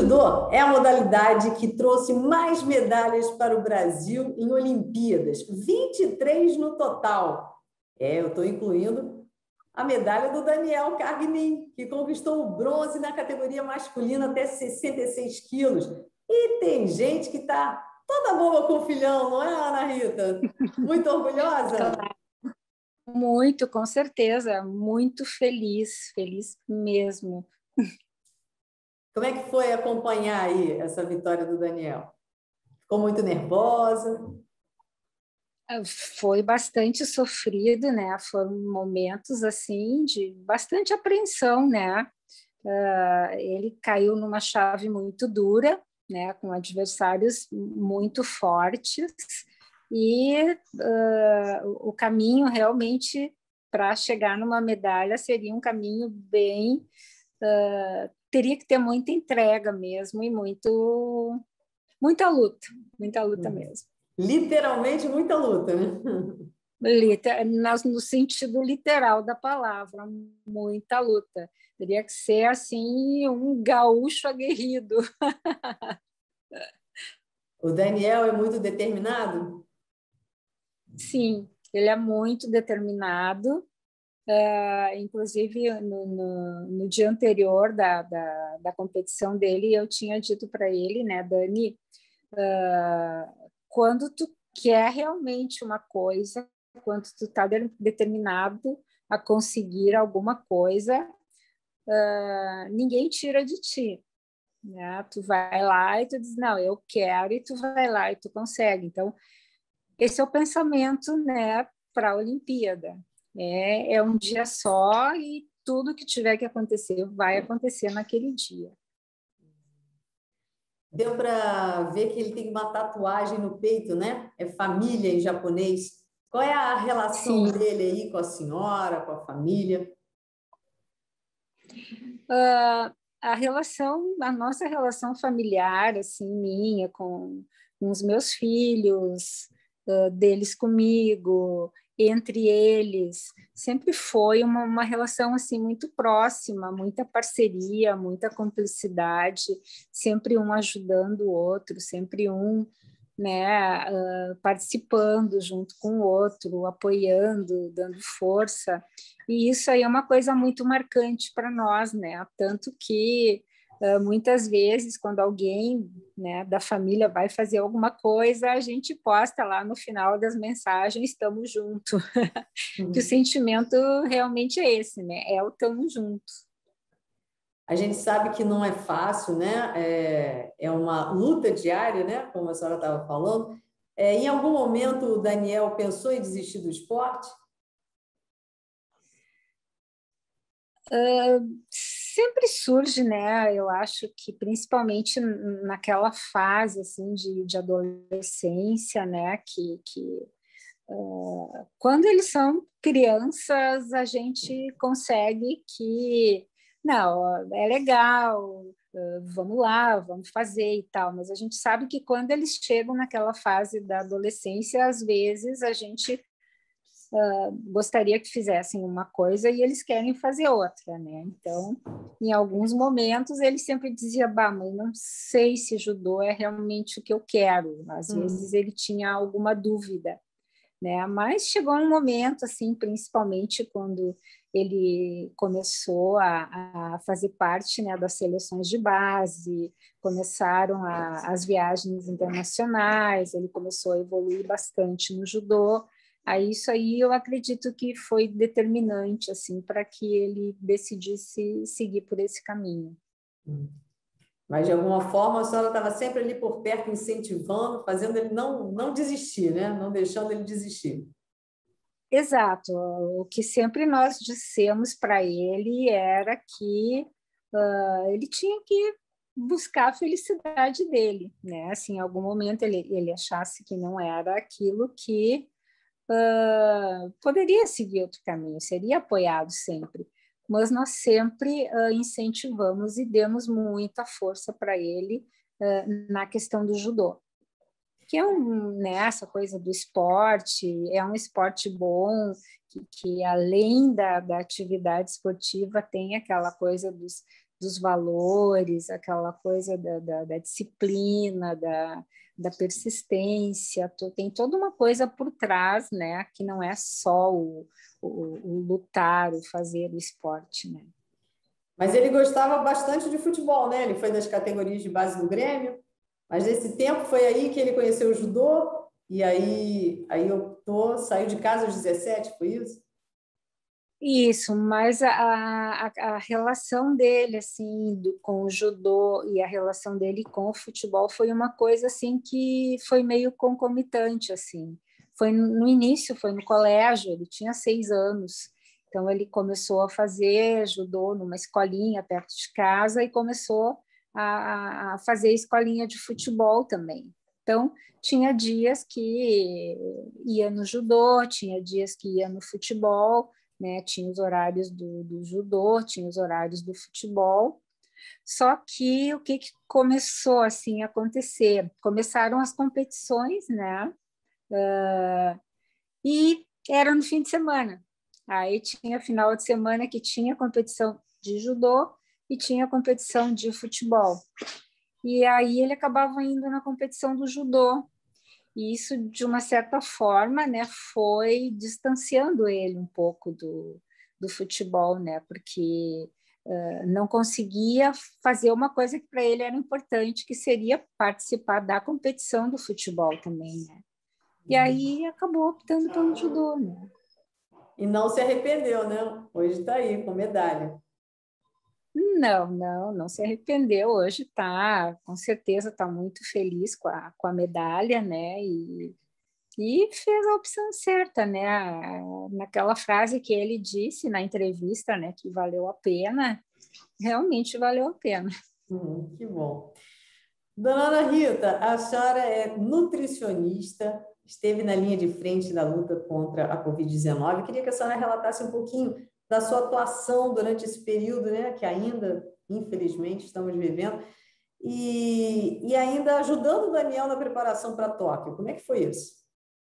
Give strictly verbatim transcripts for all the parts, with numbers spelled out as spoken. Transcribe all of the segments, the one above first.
judô é a modalidade que trouxe mais medalhas para o Brasil em Olimpíadas, vinte e três no total. É, eu estou incluindo a medalha do Daniel Carguinin, que conquistou o bronze na categoria masculina até sessenta e seis quilos. E tem gente que está toda boba com o filhão, não é, Ana Rita? Muito orgulhosa? Muito, com certeza. Muito feliz, feliz mesmo. Como é que foi acompanhar aí essa vitória do Daniel? Ficou muito nervosa? Foi bastante sofrido, né? Foram momentos assim de bastante apreensão, né? Uh, ele caiu numa chave muito dura, né? Com adversários muito fortes e uh, o caminho realmente para chegar numa medalha seria um caminho bem uh, teria que ter muita entrega mesmo e muito muita luta, muita luta mesmo. Literalmente muita luta, né? No sentido literal da palavra, muita luta. Teria que ser assim um gaúcho aguerrido. O Daniel é muito determinado? Sim, ele é muito determinado. Uh, inclusive, no, no, no dia anterior da, da, da competição dele, eu tinha dito para ele, né, Dani, uh, quando tu quer realmente uma coisa, quando tu está determinado a conseguir alguma coisa, uh, ninguém tira de ti. Né? Tu vai lá e tu diz, não, eu quero, e tu vai lá e tu consegue. Então, esse é o pensamento, né, para a Olimpíada. É, é um dia só e tudo que tiver que acontecer vai acontecer naquele dia. Deu para ver que ele tem uma tatuagem no peito, né? É família em japonês. Qual é a relação Sim. dele aí com a senhora, com a família? Uh, a relação, a nossa relação familiar, assim, minha com, com os meus filhos, uh, deles comigo, entre eles, sempre foi uma, uma relação assim muito próxima, muita parceria, muita cumplicidade, sempre um ajudando o outro, sempre um, né, uh, participando junto com o outro, apoiando, dando força. E isso aí é uma coisa muito marcante para nós, né? Tanto que uh, muitas vezes, quando alguém, né, da família vai fazer alguma coisa, a gente posta lá no final das mensagens, estamos juntos. Uhum. Que o sentimento realmente é esse, né? É o estamos juntos. A gente sabe que não é fácil, né? É, é uma luta diária, né? Como a senhora estava falando. É, em algum momento, o Daniel pensou em desistir do esporte? Uh, sempre surge, né? Eu acho que principalmente naquela fase assim de, de adolescência, né? Que, que uh, quando eles são crianças a gente consegue que não, é legal, uh, vamos lá, vamos fazer e tal. Mas a gente sabe que quando eles chegam naquela fase da adolescência, às vezes a gente Uh, gostaria que fizessem uma coisa e eles querem fazer outra, né? Então, em alguns momentos, ele sempre dizia, bah, mãe, não sei se judô é realmente o que eu quero. Às hum. vezes ele tinha alguma dúvida, né? Mas chegou um momento, assim, principalmente quando ele começou a, a fazer parte, né, das seleções de base, começaram a, as viagens internacionais, ele começou a evoluir bastante no judô. Aí isso aí eu acredito que foi determinante assim para que ele decidisse seguir por esse caminho. Mas de alguma forma a senhora estava sempre ali por perto, incentivando, fazendo ele não não desistir, né? Não deixando ele desistir. Exato. O que sempre nós dissemos para ele era que uh, ele tinha que buscar a felicidade dele, né? Assim, em algum momento ele ele achasse que não era aquilo que Uh, poderia seguir outro caminho, seria apoiado sempre, mas nós sempre uh, incentivamos e demos muita força para ele uh, na questão do judô, que é um, né, essa coisa do esporte, é um esporte bom, que, que além da, da atividade esportiva tem aquela coisa dos, dos valores, aquela coisa da, da, da disciplina, da, da persistência, tem toda uma coisa por trás, né, que não é só o, o, o lutar, o fazer o esporte, né. Mas ele gostava bastante de futebol, né? Ele foi das categorias de base do Grêmio, mas nesse tempo foi aí que ele conheceu o judô, e aí, aí optou, saiu de casa aos dezessete, foi isso? Isso, mas a, a, a relação dele assim do, com o judô e a relação dele com o futebol foi uma coisa assim que foi meio concomitante assim. Foi no início, foi no colégio, ele tinha seis anos, então ele começou a fazer judô numa escolinha perto de casa e começou a, a fazer escolinha de futebol também. Então tinha dias que ia no judô, tinha dias que ia no futebol, né? Tinha os horários do, do judô, tinha os horários do futebol. Só que o que, que começou assim a acontecer? Começaram as competições, né? Uh, e era no fim de semana. Aí tinha final de semana que tinha competição de judô e tinha competição de futebol. E aí ele acabava indo na competição do judô. E isso, de uma certa forma, né, foi distanciando ele um pouco do, do futebol, né, porque uh, não conseguia fazer uma coisa que para ele era importante, que seria participar da competição do futebol também, né. E aí acabou optando pelo judô, né. E não se arrependeu, né? Hoje está aí, com medalha. Não, não, não se arrependeu. Hoje está, com certeza, está muito feliz com a, com a medalha, né, e E fez a opção certa, né? Naquela frase que ele disse na entrevista, né, que valeu a pena, realmente valeu a pena. Hum, que bom. Dona Ana Rita, a senhora é nutricionista, esteve na linha de frente da luta contra a covid dezenove. Queria que a senhora relatasse um pouquinho da sua atuação durante esse período, né, que ainda, infelizmente, estamos vivendo, e, e ainda ajudando o Daniel na preparação para Tóquio. Como é que foi isso?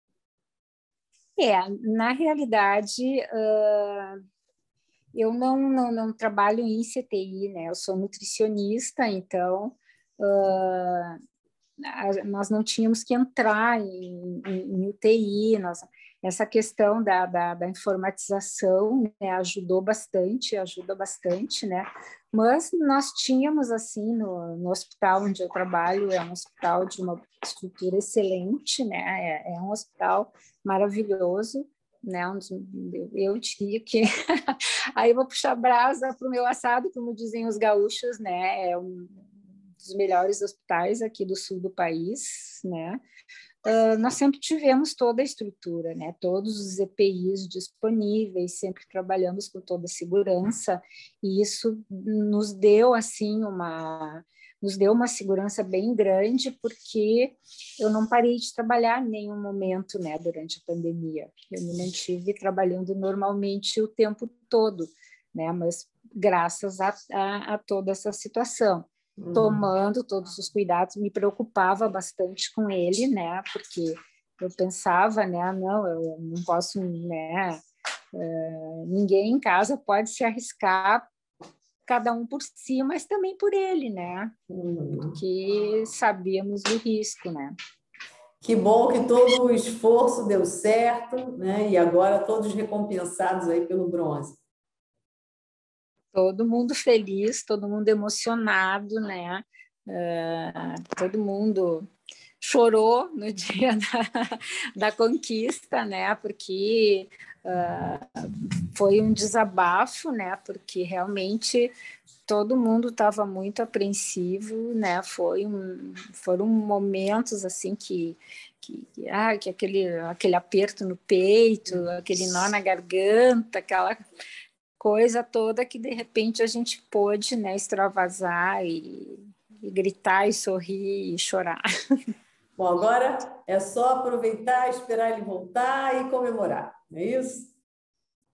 É, na realidade, uh, eu não, não, não trabalho em C T I, né? Eu sou nutricionista, então uh, nós não tínhamos que entrar em, em, em U T I, nós, essa questão da, da, da informatização, né, ajudou bastante, ajuda bastante, né, mas nós tínhamos, assim, no, no hospital onde eu trabalho, é um hospital de uma estrutura excelente, né, é, é um hospital maravilhoso, né, eu diria que aí eu vou puxar brasa para o meu assado, como dizem os gaúchos, né, é um dos melhores hospitais aqui do sul do país, né? Uh, nós sempre tivemos toda a estrutura, né? Todos os E P Is disponíveis, sempre trabalhamos com toda a segurança, e isso nos deu assim uma nos deu uma segurança bem grande, porque eu não parei de trabalhar em nenhum momento, né, durante a pandemia. Eu me mantive trabalhando normalmente o tempo todo, né? Mas graças a, a, a toda essa situação. Tomando todos os cuidados, me preocupava bastante com ele, né? Porque eu pensava, né? Não, eu não posso, né? Uh, ninguém em casa pode se arriscar, cada um por si, mas também por ele, né? Porque sabíamos do risco, né? Que bom que todo o esforço deu certo, né? E agora todos recompensados aí pelo bronze. Todo mundo feliz, todo mundo emocionado, né? Uh, todo mundo chorou no dia da, da conquista, né? Porque uh, foi um desabafo, né? Porque realmente todo mundo estava muito apreensivo, né? Foi um, foram momentos assim que que, ah, que aquele, aquele aperto no peito, aquele nó na garganta, aquela coisa toda que de repente a gente pôde, né, extravasar e, e gritar e sorrir e chorar. Bom, agora é só aproveitar, esperar ele voltar e comemorar, não é isso?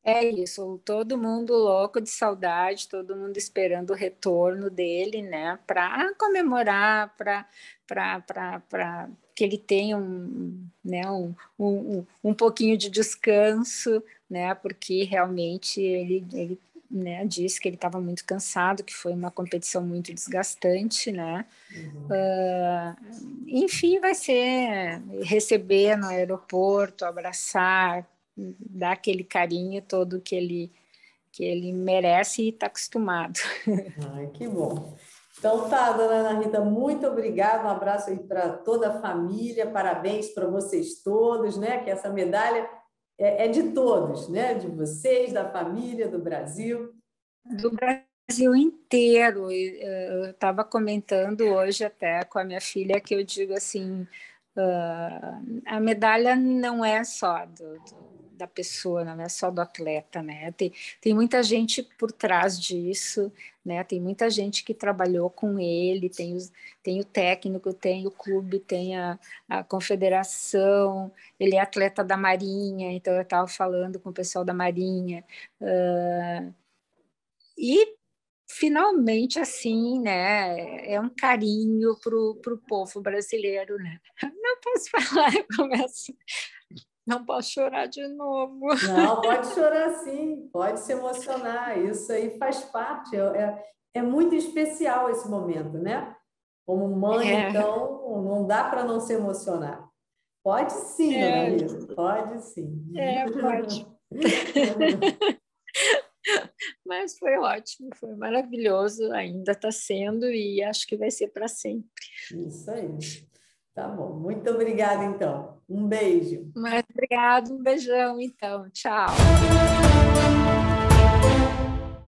É isso, todo mundo louco de saudade, todo mundo esperando o retorno dele, né, para comemorar, para para que ele tenha um, né, um, um, um pouquinho de descanso, né, porque realmente ele, ele né, disse que ele estava muito cansado, que foi uma competição muito desgastante, né. Uhum. Uh, enfim, vai ser receber no aeroporto, abraçar, dar aquele carinho todo que ele, que ele merece e está acostumado. Ai, que bom. Então tá, dona Ana Rita, muito obrigada. Um abraço aí para toda a família, parabéns para vocês todos, né? Que essa medalha é, é de todos, né? De vocês, da família, do Brasil. Do Brasil inteiro. Eu estava comentando hoje até com a minha filha que eu digo assim, uh, a medalha não é só do, do, da pessoa, não é só do atleta, né? Tem, tem muita gente por trás disso, né? Tem muita gente que trabalhou com ele, tem, os, tem o técnico, tem o clube, tem a, a confederação, ele é atleta da Marinha, então eu estava falando com o pessoal da Marinha, uh, e finalmente assim, né, é um carinho pro, pro povo brasileiro, né? Não posso falar, eu começo, não posso chorar de novo. Não, pode chorar sim, pode se emocionar, isso aí faz parte, é, é, é muito especial esse momento, né? Como mãe, É, então, não dá para não se emocionar. Pode sim, dona é, Rita, pode sim. é, pode. Mas foi ótimo, foi maravilhoso, ainda está sendo e acho que vai ser para sempre. Isso aí. Tá bom. Muito obrigada, então. Um beijo. Mas obrigado, um beijão, então. Tchau.